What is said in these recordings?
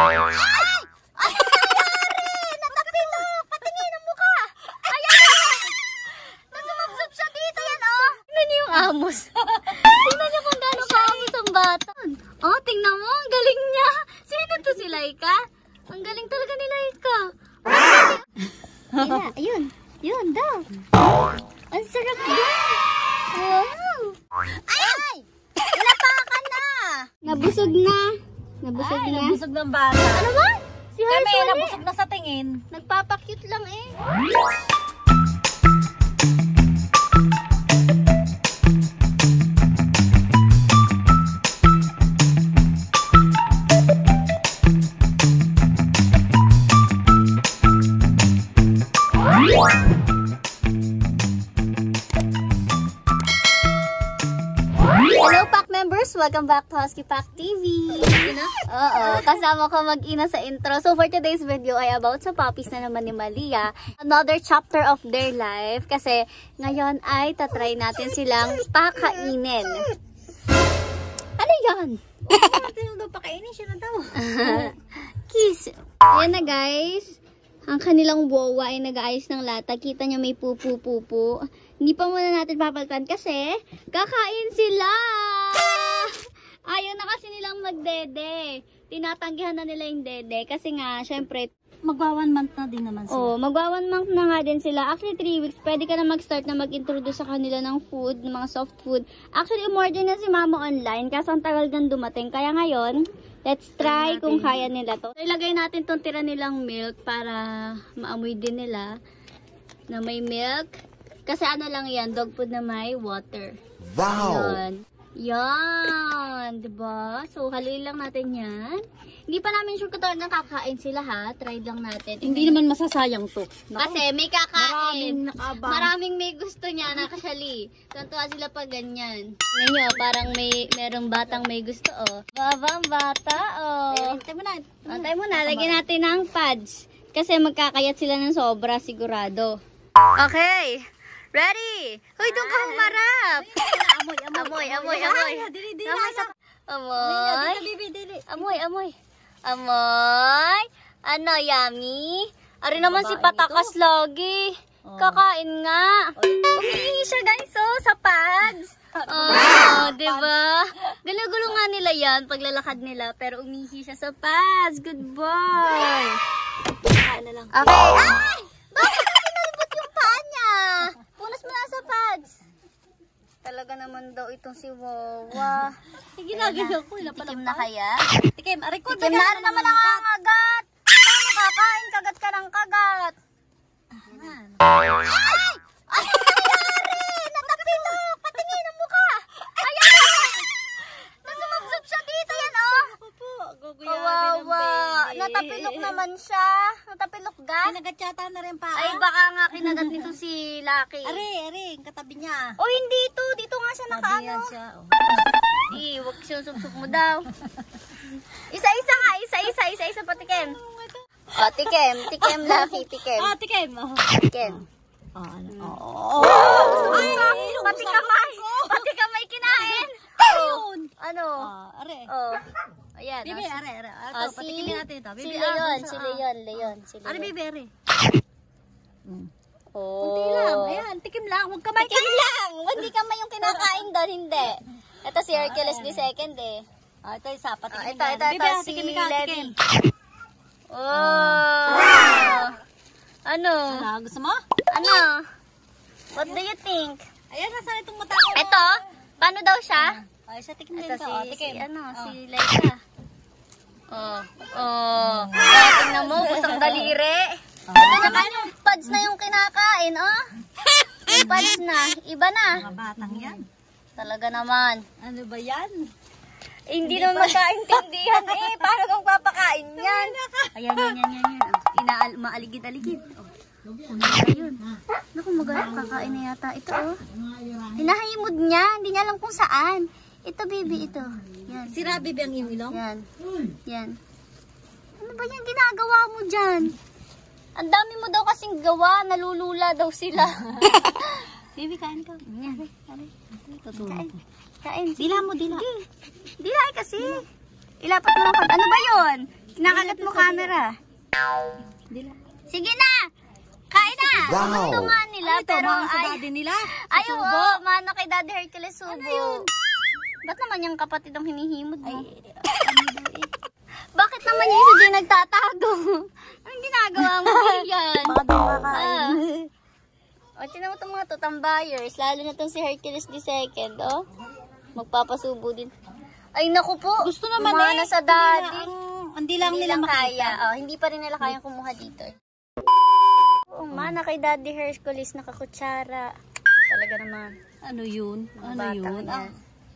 Ay! Ay! Nangyari! Natapilok! Patingin ang mukha! Ayan! Nasumabsab siya dito yan, oh! Tingnan niyo yung amos. Tingnan niyo kung gano'ng kaamos ang bata. Oh, tingnan mo. Ang galing niya. Sino to si Laika? Ang galing talaga ni Laika. Ayun. Yun daw. Ang sarap din. Wow. Ay! Napakan na! Nabusog na. Nabusog na. Nabusog ng bata. Ano ba? Si Kami, Harsh nabusog na sa tingin. nagpapakute lang eh. Hello Pack members! Welcome back to Husky Pack TV! Oo, kasama ko mag-ina sa intro. So for today's video ay about sa puppies na naman ni Malia. Another chapter of their life kasi ngayon ay tatry natin silang pakainin. Ano yan? Ano daw pakainin siya na daw? Kiss! Ayan na guys. Ang kanilang wawa ay nag-aayos ng lata. Kita niya may pupu-pupu. Hindi pa muna natin papalitan kasi kakain sila! Ayaw na kasi nilang magdede. Tinatanggihan na nila yung dede. Kasi nga, syempre, Magwa 1 month na din naman sila. oh, magwa 1 month na nga din sila. Actually, 3 weeks. Pwede ka na mag-start na mag-introduce sa kanila ng food, ng mga soft food. Actually, umorder na si mama online. Kasi ang tagal nang dumating. Kaya ngayon, let's try kung kaya nila to. So, ilagay natin tong tira nilang milk para maamoy din nila na may milk. Kasi ano lang yan, dog food na may water. Wow! Yan. Yan. Diba? So, haluin lang natin yan. Hindi pa namin sure kung kakain sila ha. Try lang natin. Hindi naman masasayang to. Kasi may kakain. Maraming nakaabang. Maraming may gusto niya, nakasali. Tuntua sila pa ganyan. Ngayon, parang merong batang may gusto, oh. Babang bata, oh. Hintay mo na. Antay mo na, lagyan natin ng pads. Kasi magkakayat sila ng sobra, sigurado. Okay. Ready? Hoy, doon ka humarap. Amoy. Amoy. Ano, yummy? Ari naman si Patakas lagi. Kakain nga. Umiihi siya guys, oh, sa pads. Oh, diba? Gulo-gulo nga nila yan, paglalakad nila. Pero umiihi siya sa pads. Good boy. Okay. Ay! Bakit nalibot yung paa niya? Punas mo na sa pads. Talaga naman daw itong si Wawa. Sige na, gano'n ko. Tikim na kaya? Tikim, aray ko. Tikim na naman ang angagat. Paano kakain? Kagat ka ng kagat. Ay! Ay! Nangyari! Natapilok! Patingin ang mukha! Ayan! Nasumabsab siya dito yan, oh! Opo, Kawawa! Natapilok naman siya. Natapilok ga? Nagatsata na rin pa. Ay, baka nga kinagat nito si Lucky. Aray, katabi niya. Oh, hindi ito. Dito nga siya nakaano. Ayan siya. Huwag sinusubsub mo daw. Isa-isa nga. Isa-isa patikim. Oh, tikim Lucky, tikim. Tikim. Tikim. Ay, Pati kamay kinain. ayun. Ano? Aray. Oh. Ayan. Bibi, aray. Ah, Ito, patikimin natin ito. Si Bibi, Leon. Aray, bibi, aray. Oh. Kunti lang. Ayan, tikim lang. Huwag kamay. Tikim lang. Hindi kamay yung kinakain doon, hindi. Ito si Hercules the second eh. Ito isa, patikimin Ito, natin. Bibi, si tikim ka, Levi. tikim. Oh. Ano? Gusto mo? Ano? What do you think? Ayan, nasaan itong mata ko? Ito? Paano daw siya? Ay, siya tikim din Ito ito. si Laika. Tingnan mo, busang daliri. Ito naman yung pads na yung kinakain, oh. Yung pads na, iba na. Mga batang yan. Talaga naman. Ano ba yan? Hindi naman magkaintindihan eh. Paano kang papakain yan? Ayan. Maaligid-aligid. Ayun. Naku, magalang kakain na yata. Ito, oh. Hinahimod niya. Hindi niya alam kung saan. Ito, baby, ito. Yan. Si Rabi ba ang iyong ilong? Yan. Ano ba yan ginagawa mo dyan? Ang dami mo daw kasing gawa. Nalulula daw sila. Baby, kain ka. Yan. Tutulog ko. Kain. Dila mo, dila. Dila kasi. Ilapat mo lang. Ano ba yun? Kinakagat mo camera. Dila. Sige na! Kain na! Wow! Gusto nga nila, Ano ito, pero mga sa ay... daddy nila? Ay, Subo? oo, mana kay Daddy Hercules Subo. Ano yun? Ba't naman yung kapatid ang hinihimod mo? Ay, ano daw eh? Bakit naman yung isa di nagtatago? Anong ginagawa mo yan? Baka di makain. O, tinan mo itong mga to, tambayers. Lalo na itong si Hercules II, oh. Magpapasubo din. Ay, naku po. Gusto naman Umana eh. sa daddy. Hindi lang nila makita. kaya. Oh, hindi pa rin nila kayang kumuha dito. Oh, mana kay Daddy Hercules nakakutsara. Talaga naman. Ano yun? Ano yun? Ah.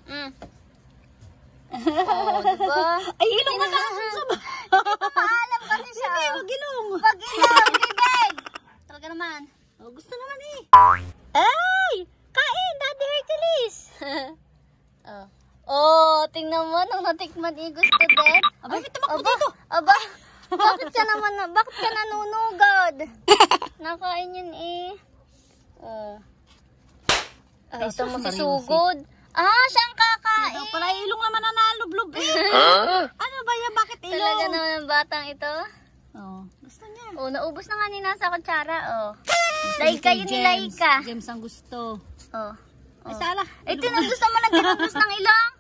Oh, diba? Ay, ilong na nakasama. Paalam kasi siya. Bebe, mag-ilong. Pag-ilong, bibig. Talaga naman. Oh, gusto naman eh. Ay! Kain, Daddy Hercules! oh. Oh, tingnan mo, nung natikman eh, gusto din. Aba, may tumakbo dito. Aba, bakit ka nanunugod? Nakain yun eh. Oh. Ay, ito mo si Sugod. Ah, siyang kakain. Ito pala, ilong naman na nalublob eh. Ano ba yan? Bakit ilong? Talaga naman ang batang ito. Oh, gusto niya. Oh, naubos na nga ni nasa kutsara, oh. Gusto Laika ni yun ni James. Laika. James ang gusto. Oh. Ay, sala. Ito na gusto mo ng tinubos ng ilong.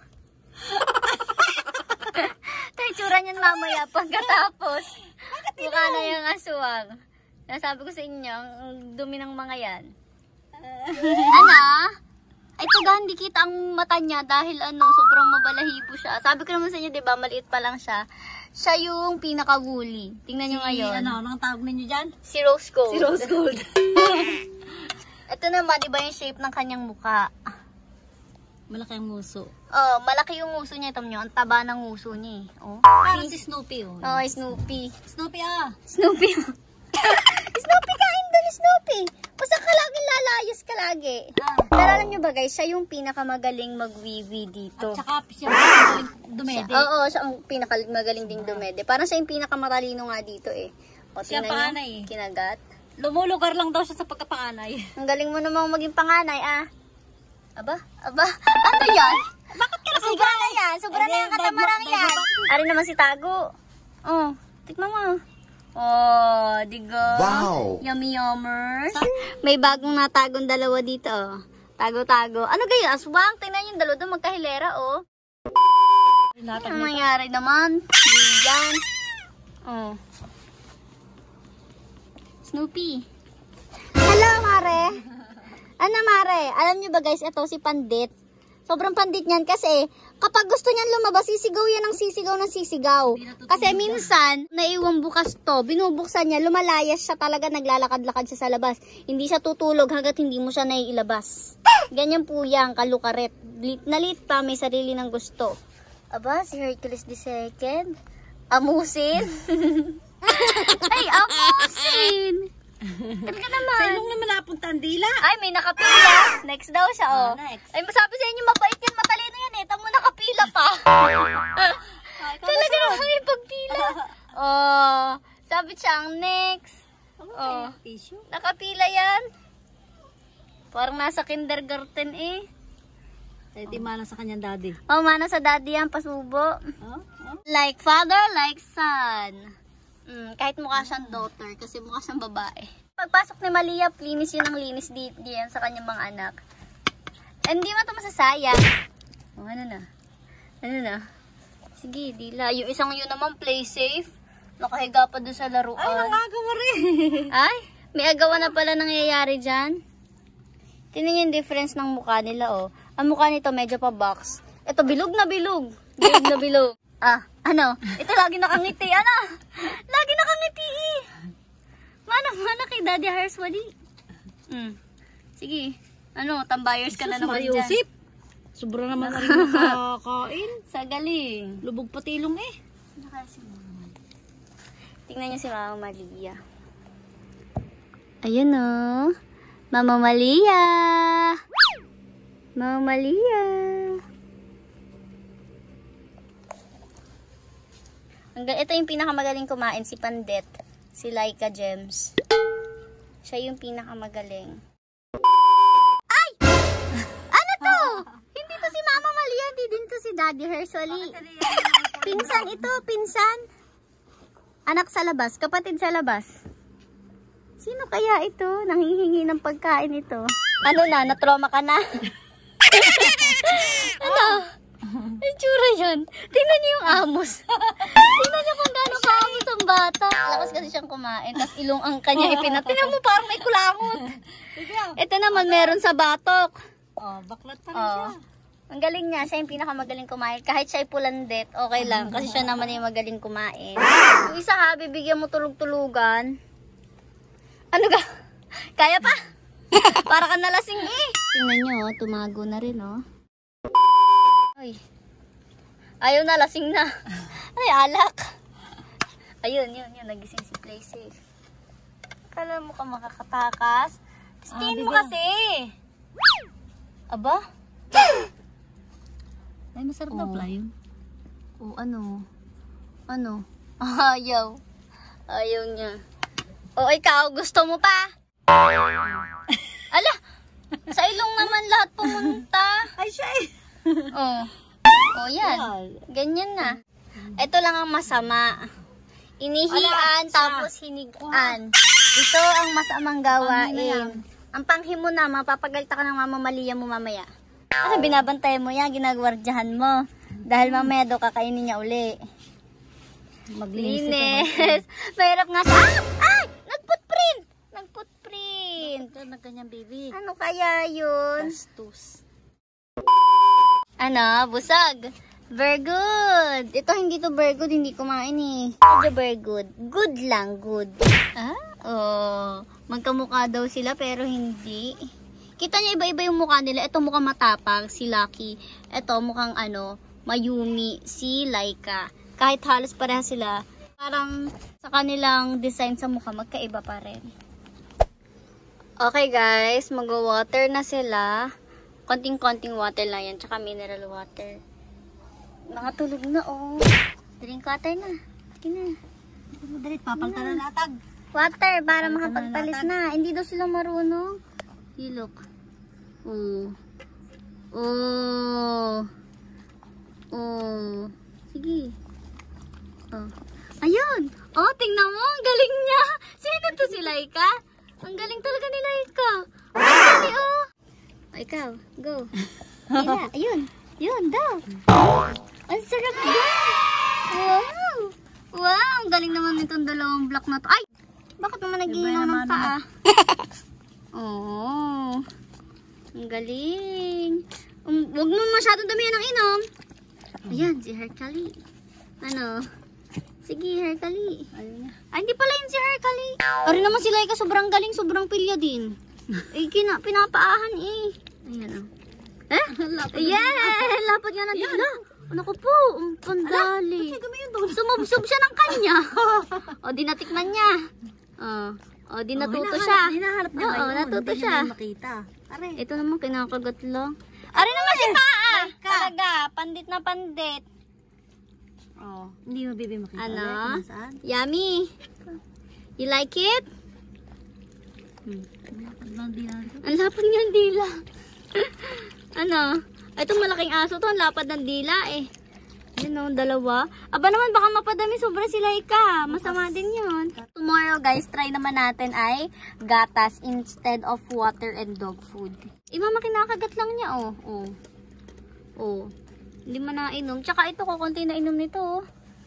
Tayo tsura niyan mamaya pagkatapos. Mukha na yung aswang. Nasabi ko sa inyo, ang dumi ng mga yan. Ano? Ay, taga hindi kita ang mata niya dahil sobrang mabalahibo siya. Sabi ko naman sa inyo, di ba, maliit pa lang siya. Siya yung pinaka-woolly. Tingnan nyo ngayon. Anong tawag ninyo dyan? Si Rose Gold. Si Rose Gold. Ito naman, di ba yung shape ng kanyang mukha? Malaki ang muso. Oh, malaki yung nguso niya. Ito nyo, ang taba ng nguso niya. Oh. Parang si Snoopy oh. Oh, Snoopy. Snoopy ah. Snoopy. Snoopy, kain doon, Snoopy. Basta ka laging lalayas ka lagi. Pero alam nyo ba guys, siya yung pinakamagaling magwiwi dito. At saka siya magaling dumede. Oo, siya ang pinakamagaling ding dumede. Parang siya yung pinakamatalino nga dito eh. O, Siya tingnan nyo, panganay eh. kinagat. Lumulugar lang daw siya sa pagkapanganay. Ang galing mo namang maging panganay ah. Aba, ano yan? Bakit ka Sobra na yan, sobra na yung katamarang yan. Ari naman si Tago. Oh, tikman mo. Oh, digo. Wow. Yummy yummers. May bagong natagong dalawa dito. Oh. Tago-tago. Ano kayo? Aswang? Tingnan yung dalawa doon magkahilera, oh. Ano nangyari naman? Hindi yan. Oh. Snoopy. Hello, Mare. Ano, Mare? Alam niyo ba guys, ito si Pandit. Sobrang pandit niyan kasi kapag gusto niyan lumabas, sisigaw yan ng sisigaw. Kasi minsan, naiwang bukas to, binubuksan niya, lumalayas siya talaga, naglalakad-lakad siya sa labas. Hindi siya tutulog hanggat hindi mo siya naiilabas. Ganyan po yan, kalukaret. Lit na lit pa, may sarili ng gusto. Aba, si Hercules II. Amusin. Ay, amusin. Talaga naman. Sa ilong naman napunta ang dila. Ay, may nakapila. Next daw siya, oh. Next. Ay, masabi sa inyo, mabait yan, matalino yan eh. Tamo nakapila pa. Talaga naman may pagpila. Oh, sabi siya ang next. Oh, Tissue. nakapila yan. Parang nasa kindergarten eh. Ay, di mana sa kanyang daddy. Oh, mana sa daddy yan, pasubo. Oh? Like father, like son. Kahit mukha siyang daughter, kasi mukha siyang babae. Pagpasok ni Malia, linis yun ang linis diyan sa kanyang mga anak. Hindi mo ito masasayang. Oh, ano na? Ano na? Sige, dila. Yung isang yun naman, play safe. Nakahiga pa doon sa laruan. Ay, nangagawa rin. Ay, may agawan na pala nangyayari dyan. Tingnan yung difference ng mukha nila, oh. Ang mukha nito medyo pa box. Ito, bilog na bilog. Bilog na bilog. Ah, ano? Ito lagi nakangiti. Ano? Lagi nakangiti eh. Mana kay Daddy Harswadi. Sige. Ano, tambayers ka na naman dyan. Mariusip. Sobra naman na rin nakakain. Sa galing. Lubog pati ilong eh. Tingnan niyo si Mama Malia. Ayun oh. Mama Malia. Mama Malia. Ito yung pinakamagaling kumain, si Pandit. Si Laika Gems. Siya yung pinakamagaling. Ay! Ano to? Hindi to si Mama Malia, hindi din to si Daddy Hersoli. Pinsan ito, pinsan. Anak sa labas, kapatid sa labas. Sino kaya ito? Nanghihingi ng pagkain ito. Ano na? Natrauma ka na? Ano? Ay, tsura yan. Tingnan niyo yung amos. Tingnan niyo kung gaano kaamos ang bata. Lakas kasi siyang kumain. Tapos ilong ang kanya ipinat. Tingnan mo parang may kulangot. Ito naman meron sa batok. Oh, baklat pa rin siya. Ang galing niya. Siya yung pinakamagaling kumain. Kahit siya ay pulandet, okay lang. Kasi siya naman yung magaling kumain. Yung isa ha, bibigyan mo tulog-tulugan. Ano ka? Kaya pa? Para ka nalasing eh. Tingnan nyo, tumago na rin oh. Ay. Ayaw na, lasing na. Ay, alak. Ayun, yun. Nagising si Play Safe. Kala mo ka makakatakas? Stain mo kasi. Aba? Ay, masarap na pala yun. O, ano? Ano? Ayaw. Ayaw niya. O, ikaw, gusto mo pa? Ala! Sa ilong naman lahat pumunta. Ay, siya eh. Oh. Oh, yan. Ganyan na. Ito lang ang masama. Inihian tapos hinigaan. Ito ang masamang gawain. Ang panghimo na, mapapagalta ka ng mama Malia mo mamaya. Ano, binabantay mo yan, ginagwardyahan mo. Dahil mamaya daw kakainin niya uli. Maglinis. Mahirap nga siya. Ah! Nagputprint! Nagputprint. Ito na kanyang baby. Ano kaya yun? Bastos. Ano? Busag. Very good. Ito hindi to very good. Hindi kumain eh. Medyo very good. Good lang. Good. Ah? Oh. Magkamukha daw sila pero hindi. Kita niya iba-iba yung mukha nila. Ito mukhang matapang. Si Lucky. Ito mukhang Mayumi. Si Laika. Kahit halos pareha sila. Parang sa kanilang design sa mukha magkaiba pa rin. Okay guys. Mag-water na sila. Konting-konting water lang yan, tsaka mineral water. Nakatulog na, oh. Drink water na. Sige na. Madalit, papalta na natag. Water, para makapagtalis na. Hindi daw sila marunong. You look. Oh. Oh. Oh. Sige. Oh. Ayun. Oh, tingnan mo. Ang galing niya. Sino to si Laika? Ang galing talaga ni Laika. Ang galing, oh. Ikaw, go. Ila, ayun. Yun, daw. Ang sarap daw. Wow. Wow, ang galing naman nitong dalawang block na to. Ay, bakit naman nag-iinom ng paa? Oo. Ang galing. Huwag mo masyadong damihan ng inom. Ayan, si Hercali. Ano? Sige, Hercali. Ay, hindi pala yun si Hercali. Ari naman si Laika, sobrang galing, sobrang pilya din. Eh, pinapaahan eh. Ayan o. Eh? Ayan! Lapad nga ng dila. Naku po, ang pandali. Sumubsob siya ng kanya. O, di natikman niya. O, di natuto siya. Hinaharap niya Oo, natuto siya. Makita. Are. Ito naman, kinakagat lang. Ari naman si Paa! Talaga, pandit na pandit. Oh, hindi mo baby makita. Ano? Saan? Yummy. You like it? Ang lapad niyang dila. Ano? Itong malaking aso to, ang lapad ng dila eh. Yun o, dalawa. Aba naman, baka mapadami sobra si Laika. Masama din yun. Tomorrow guys, try naman natin ay gatas instead of water and dog food. Mama, kinakagat lang niya oh. Oh. Hindi mo na inom. Tsaka ito, kukunti na inom nito oh.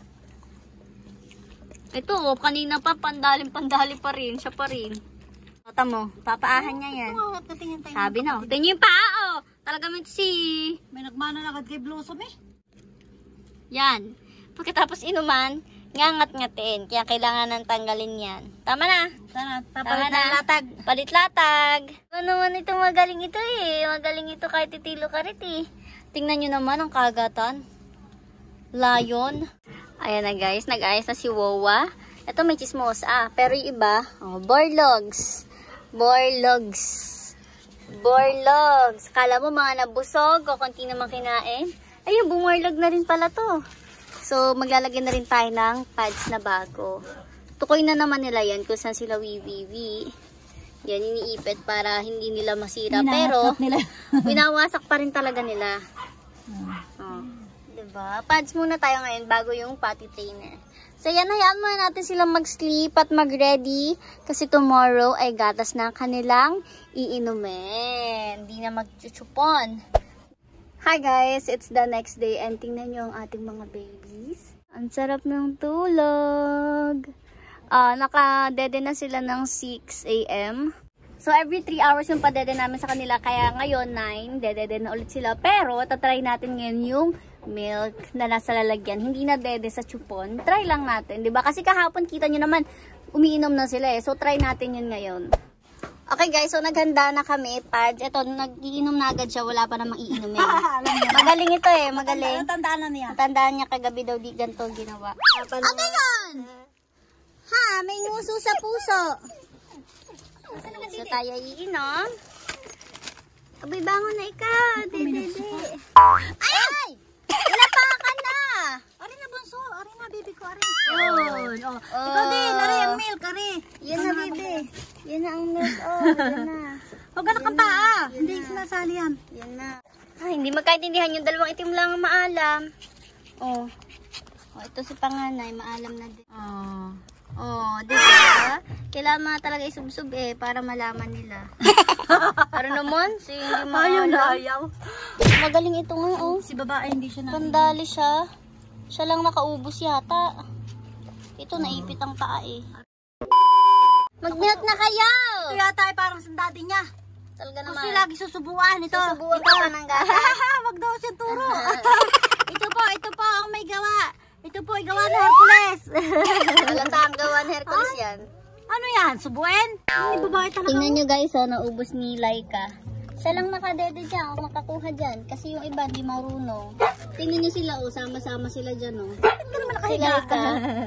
Ito oh, kanina pa, pandali pa rin. Siya pa rin. Tata mo, papaahan niya yan. Sabi na, tingin yung paa oh. Talaga mo si... May nagmana na agad kay Blossom eh. Yan. Pagkatapos inuman, ngangat-ngatin. Kaya kailangan nang tanggalin yan. Tama na. Papalit na latag. Palit-latag. Ano naman ito, magaling ito eh. Magaling ito kahit titilo karit eh. Tingnan nyo naman ang kagatan. Lion. Ayan na guys, nag-ayos na si Wowa. Ito may chismosa. Pero yung iba, borlogs. Borlogs. Kala mo mga nabusog o konti naman kinain. Ayun, bumorlog na rin pala to. So, maglalagyan na rin tayo ng pads na bago. Tukoy na naman nila yan kung saan sila wiwiwi. Yan, iniipit para hindi nila masira. Pero, winawasak pa rin talaga nila. Oh. Diba? Pads muna tayo ngayon bago yung potty trainer. So yan, hayaan muna natin silang mag-sleep at mag-ready. Kasi tomorrow ay gatas na kanilang iinumin. Hindi na mag-chuchupon. Hi guys, it's the next day and tingnan nyo ang ating mga babies. Ang sarap ng tulog. Naka-dede na sila ng 6 AM. So every 3 hours yung padede namin sa kanila. Kaya ngayon 9, dede na ulit sila. Pero tatry natin ngayon yung milk na nasa lalagyan. Hindi na dede sa chupon. Try lang natin, 'di ba? Kasi kahapon kita nyo naman umiinom na sila eh. So try natin yun ngayon. Okay guys, so naghanda na kami. Pads, ito nag-iinom na agad siya, wala pa namang iinumin. Magaling ito eh, magaling. Tandaan na niya. Tandaan niya kagabi daw di ganito ginawa. Ano yun? Ha, may nguso sa puso. So tayo iinom. Abay, bangon na ikaw. Dede. Ay! Wala pa ka na! Ari na bunso, ari na baby ko, ari. Yun. Oh. Ikaw din, ari ang milk, ari. Yan na, bebe. Yan na ang milk. Oh, yan na. Huwag ka nakapaa. Hindi sinasali yan. Yan na. Ay, hindi magkaintindihan yung dalawang itim lang ang maalam. Oh. Oh, ito si panganay, maalam na din. Oh, di ba? Kailangan mga talaga isubsub eh, para malaman nila. Para naman, si hindi maalam. ayaw. Magaling ito nga, oh. Si babae hindi siya na. Pandali siya. Siya lang nakaubos yata. Ito, naipit ang paa eh. Mag-milk na kayo! Ito yata ay parang sa daddy niya. Talaga naman. Kasi lagi susubuan ito. Susubuan ka pa ng gata. Wag daw siya turo. ito po ang may gawa. Ito po ay gawa ng Hercules. Halata ang gawa ni Hercules yan. Ano yan? Subuin? Hindi babae talaga. Tingnan nyo guys, naubos ni Laika. Siya lang nakadede dyan, o makakuha dyan. Kasi yung iba, di marunong. Tingnan nyo sila, sama-sama sila dyan, Bakit ka naman Si nakahiga? Laika.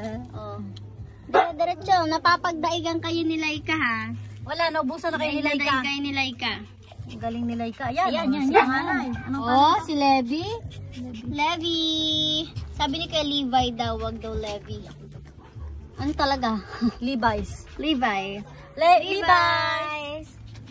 Dire-diretso, napapagdaigan kayo ni Laika, ha? Wala, naubusan na kayo ni Laika. kayo ni Laika. Ang galing ni Laika. Yan, Yan. Oh, si Levi. Levi. Sabi ni kay Levi daw, wag daw Levi. Ano talaga? Levi's. Levi. Levi's.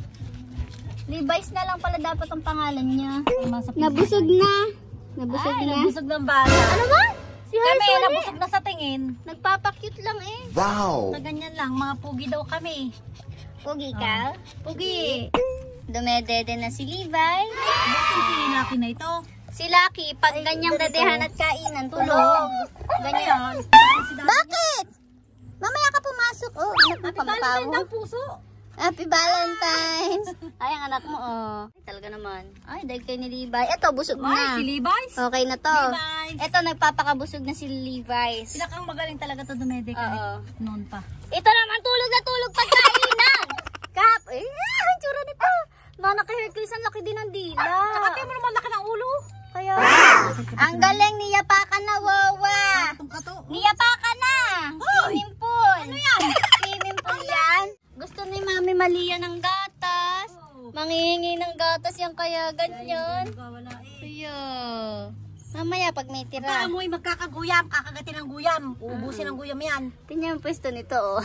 Levi's na lang pala dapat ang pangalan niya. Nabusog Nabusog na. Nabusog na. Nabusog ng bata. Ano ba? Si Kami, Hercules. nabusog na sa tingin. Nagpapakute lang eh. Sa ganyan lang, mga pugi daw kami. Pugi ka? Pugi. Dumedede na si Levi. Bakit si Lucky na ito? Si Lucky, pag ganyang dadehan at kainan, tulog. Ganyan. Bakit? Mamaya ka pumasok. Oh, anak mo pampapaw. ng puso. Happy Valentine's. Ay, ang anak mo, oh. Ay, talaga naman. Ay, dahil kay ni Levi. Eto, busog Ay, na. si Levi's. Okay na to. Levi's. Eto, nagpapakabusog na si Levi's. Pinakang magaling talaga to dumede Oo. kahit noon pa. Ito naman, tulog na tulog pagkainan. Ang tsura nito. Mana kay Hercules, ang laki din ng dila. Tsaka mo naman laki ng ulo. Kaya, ang galing, niyapakan na, wawa. Itong kato. Niyapakan na. Swimming pool. Ano yan? Swimming pool yan. Gusto ni Mami Malia ng gatas. Manghihingi ng gatas yan kaya ganyan. Wala eh. Kaya, mamaya pag may tira. Amoy magkakaguyam, kakagatin ng guyam. Uubusin ng guyam yan. Tingnan yung pwesto nito, oh.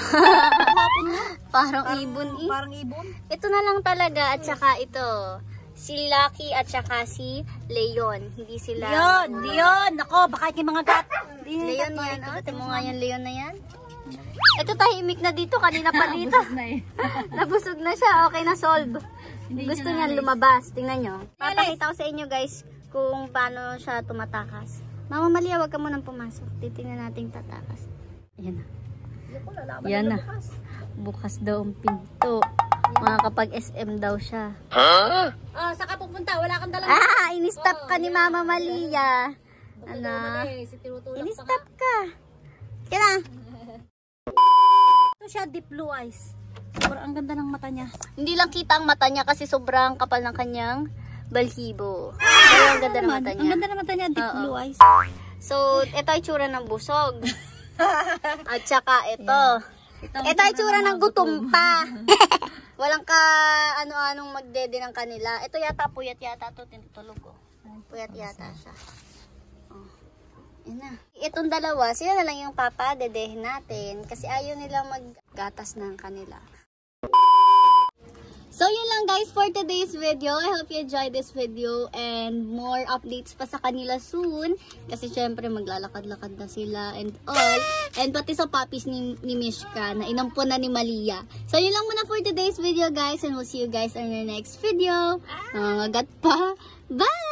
Parang ibon eh. Parang ibon. Ito na lang talaga at saka ito. Si Lucky at saka si Leon. Hindi sila. Leon. Nako, baka yung mga gat. Leon yan. Oh, timo nga yan, Leon na yan. Ito tahimik na dito. Kanina pa dito. Nabusog na siya. Okay na, solve. Gusto niya lumabas. Tingnan nyo. Papakita ko sa inyo guys kung paano siya tumatakas. Mama Malia, wag ka munang pumasok. Titingnan natin tatakas. Ayan na. Yan na. Bukas daw ang pinto. Mga kapag SM daw siya. Oh, saka pupunta, wala kang dalang. In-stop ka ni Mama Malia. Ano? In-stop ka. Kaya. Ito siya, deep blue eyes. Sobrang ang ganda ng mata niya. Hindi lang kita ang mata niya kasi sobrang kapal ng kanyang balhibo. Pero ang ganda ng mata Ang niya. ganda ng mata niya, deep Oo. blue eyes. So, ito ay tsura ng busog. At saka ito. Ito ay tsura ng gutom pa. Walang ka ano-anong magdede ng kanila. Ito yata, puyat yata ito. Tinutulog ko. Puyat yata siya. Oh. Yan na. Itong dalawa, sila na lang yung dedehin natin. Kasi ayaw nilang maggatas ng kanila. So, yun lang guys for today's video. I hope you enjoyed this video and more updates pa sa kanila soon. Kasi syempre maglalakad-lakad na sila and all. And pati sa puppies ni Mishka na inampun na ni Malia. So, yun lang muna for today's video guys and we'll see you guys on our next video. Nangangagat pa. Bye!